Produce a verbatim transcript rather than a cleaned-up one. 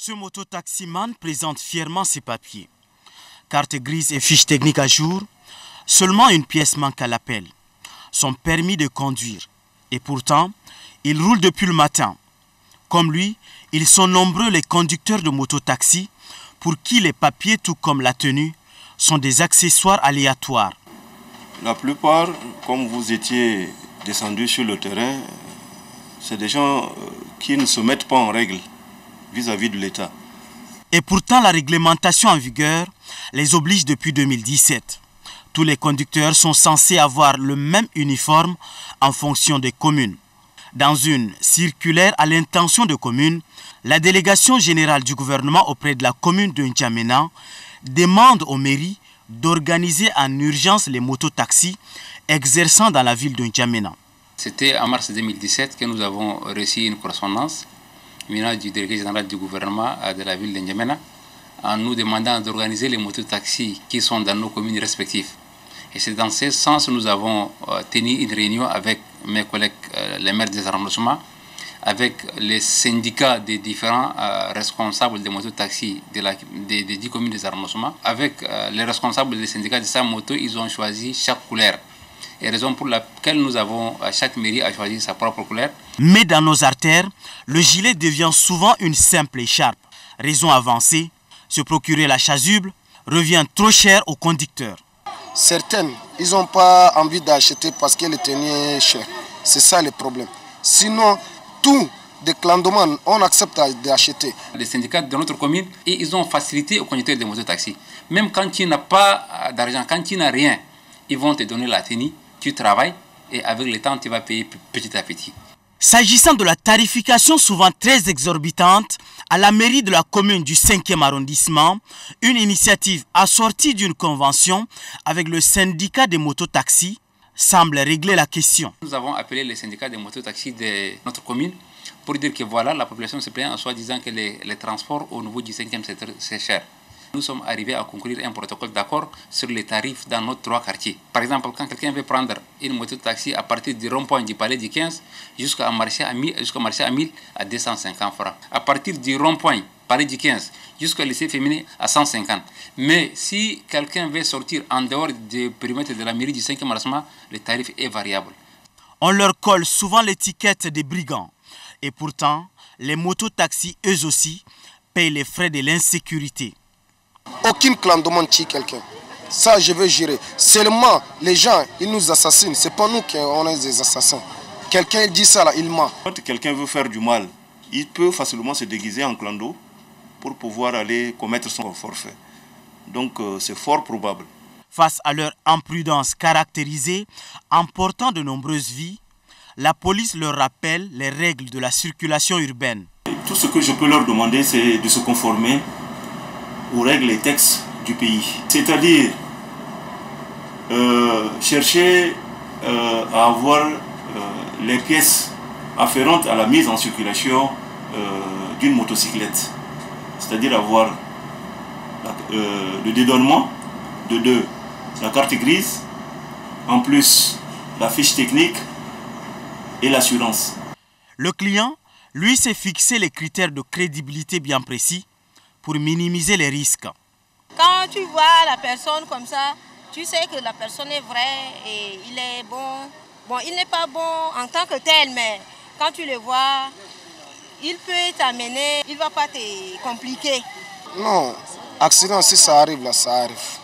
Ce mototaximan présente fièrement ses papiers. Carte grise et fiche technique à jour, seulement une pièce manque à l'appel, son permis de conduire. Et pourtant, il roule depuis le matin. Comme lui, ils sont nombreux les conducteurs de mototaxi pour qui les papiers, tout comme la tenue, sont des accessoires aléatoires. La plupart, comme vous étiez descendus sur le terrain, c'est des gens qui ne se mettent pas en règle vis-à-vis de l'État. Et pourtant, la réglementation en vigueur les oblige depuis deux mille dix-sept. Tous les conducteurs sont censés avoir le même uniforme en fonction des communes. Dans une circulaire à l'intention de communes, la délégation générale du gouvernement auprès de la commune de N'Djamena demande aux mairies d'organiser en urgence les mototaxis exerçant dans la ville de N'Djamena. C'était en mars deux mille dix-sept que nous avons reçu une correspondance venant du délégué général du gouvernement de la ville de N'Djamena en nous demandant d'organiser les mototaxis qui sont dans nos communes respectives. Et c'est dans ce sens que nous avons tenu une réunion avec mes collègues, les maires des arrondissements, avec les syndicats des différents responsables des mototaxis de la, des, des dix communes des arrondissements. Avec les responsables des syndicats de sa moto, ils ont choisi chaque couleur. Et raison pour laquelle nous avons, chaque mairie a choisi sa propre couleur. Mais dans nos artères, le gilet devient souvent une simple écharpe. Raison avancée, se procurer la chasuble revient trop cher aux conducteurs. Certaines, ils n'ont pas envie d'acheter parce que le tenue est cher. C'est ça le problème. Sinon, tout des clandomans, on accepte d'acheter. Les syndicats de notre commune, ils ont facilité aux conducteurs de mototaxis. Même quand tu n'as pas d'argent, quand tu n'as rien, ils vont te donner la tenue, tu travailles et avec le temps, tu vas payer petit à petit. S'agissant de la tarification souvent très exorbitante, à la mairie de la commune du cinquième arrondissement, une initiative assortie d'une convention avec le syndicat des mototaxis semble régler la question. Nous avons appelé les syndicats des mototaxis de notre commune pour dire que voilà, la population se plaint en soi disant que les, les transports au niveau du cinquième secteur, c'est cher. Nous sommes arrivés à conclure un protocole d'accord sur les tarifs dans nos trois quartiers. Par exemple, quand quelqu'un veut prendre une moto-taxi à partir du rond-point du Palais du quinze jusqu'à marcher à mille, jusqu'à marcher à mille à deux cent cinquante francs. À partir du rond-point Palais du quinze jusqu'au lycée féminin à cent cinquante. Mais si quelqu'un veut sortir en dehors du périmètre de la mairie du cinquième arrondissement, le tarif est variable. On leur colle souvent l'étiquette des brigands. Et pourtant, les moto-taxis, eux aussi, payent les frais de l'insécurité. Aucune clandomane tue quelqu'un. Ça, je veux jurer. Seulement, les gens, ils nous assassinent. Ce n'est pas nous qui on est des assassins. Quelqu'un dit ça, là, il ment. Quand quelqu'un veut faire du mal, il peut facilement se déguiser en clando pour pouvoir aller commettre son forfait. Donc, euh, c'est fort probable. Face à leur imprudence caractérisée, emportant de nombreuses vies, la police leur rappelle les règles de la circulation urbaine. Tout ce que je peux leur demander, c'est de se conformer aux règles et textes du pays. C'est-à-dire euh, chercher euh, à avoir euh, les pièces afférentes à la mise en circulation euh, d'une motocyclette. C'est-à-dire avoir la, euh, le dédonnement de deux, la carte grise, en plus la fiche technique et l'assurance. Le client, lui, s'est fixé les critères de crédibilité bien précis pour minimiser les risques. Quand tu vois la personne comme ça, tu sais que la personne est vraie et il est bon. Bon, il n'est pas bon en tant que tel, mais quand tu le vois, il peut t'amener, il ne va pas te compliquer. Non, accident, si ça arrive là, ça arrive.